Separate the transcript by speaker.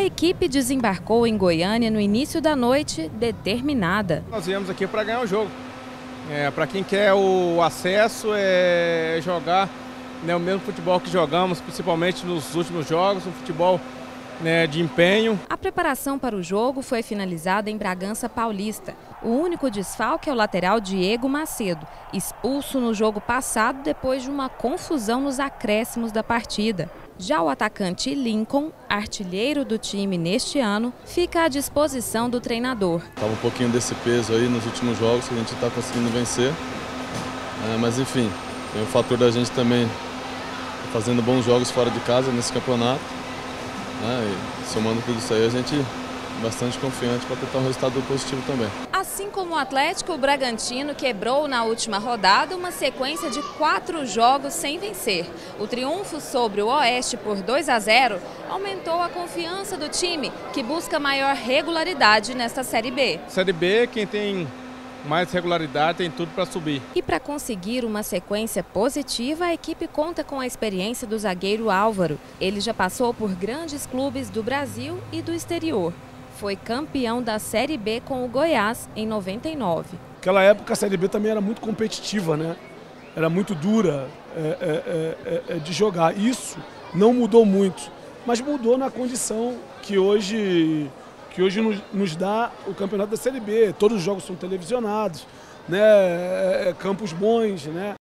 Speaker 1: A equipe desembarcou em Goiânia no início da noite, determinada.
Speaker 2: Nós viemos aqui para ganhar o jogo. Para quem quer o acesso, jogar o mesmo futebol que jogamos, principalmente nos últimos jogos, um futebol de empenho.
Speaker 1: A preparação para o jogo foi finalizada em Bragança Paulista. O único desfalque é o lateral Diego Macedo, expulso no jogo passado depois de uma confusão nos acréscimos da partida. Já o atacante Lincoln, artilheiro do time neste ano, fica à disposição do treinador.
Speaker 3: Estava um pouquinho desse peso aí nos últimos jogos que a gente está conseguindo vencer, mas enfim, tem o fator da gente também fazendo bons jogos fora de casa nesse campeonato. E somando tudo isso aí, a gente é bastante confiante para tentar um resultado positivo também.
Speaker 1: Assim como o Atlético, o Bragantino quebrou na última rodada uma sequência de 4 jogos sem vencer. O triunfo sobre o Oeste por 2-0 aumentou a confiança do time, que busca maior regularidade nesta Série B.
Speaker 2: Série B, quem tem mais regularidade tem tudo para subir.
Speaker 1: E para conseguir uma sequência positiva, a equipe conta com a experiência do zagueiro Álvaro. Ele já passou por grandes clubes do Brasil e do exterior. Foi campeão da Série B com o Goiás em 99.
Speaker 4: Naquela época a Série B também era muito competitiva, né? Era muito dura de jogar. Isso não mudou muito, mas mudou na condição que hoje nos dá o campeonato da Série B. Todos os jogos são televisionados, né? Campos bons, né?